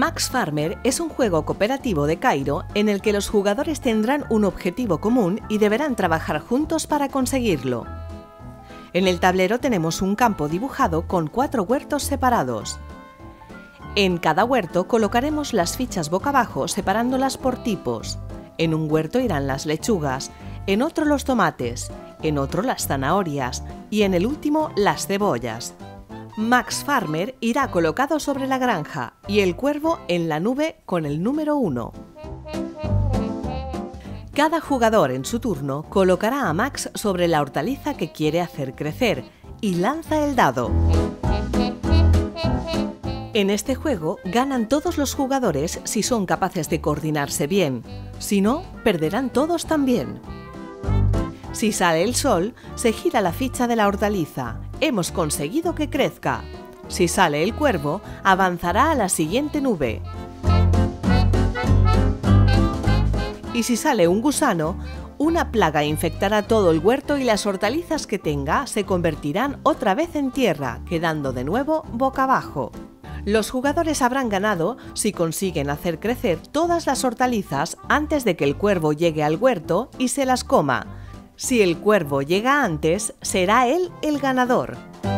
Max Farmer es un juego cooperativo de Cairo en el que los jugadores tendrán un objetivo común y deberán trabajar juntos para conseguirlo. En el tablero tenemos un campo dibujado con 4 huertos separados. En cada huerto colocaremos las fichas boca abajo separándolas por tipos. En un huerto irán las lechugas, en otro los tomates, en otro las zanahorias y en el último las cebollas. Max Farmer irá colocado sobre la granja y el cuervo en la nube con el número 1. Cada jugador en su turno colocará a Max sobre la hortaliza que quiere hacer crecer y lanza el dado. En este juego ganan todos los jugadores si son capaces de coordinarse bien, si no, perderán todos también. Si sale el sol, se gira la ficha de la hortaliza. Hemos conseguido que crezca. Si sale el cuervo, avanzará a la siguiente nube. Y si sale un gusano, una plaga infectará todo el huerto y las hortalizas que tenga se convertirán otra vez en tierra, quedando de nuevo boca abajo. Los jugadores habrán ganado si consiguen hacer crecer todas las hortalizas antes de que el cuervo llegue al huerto y se las coma. Si el cuervo llega antes, será él el ganador.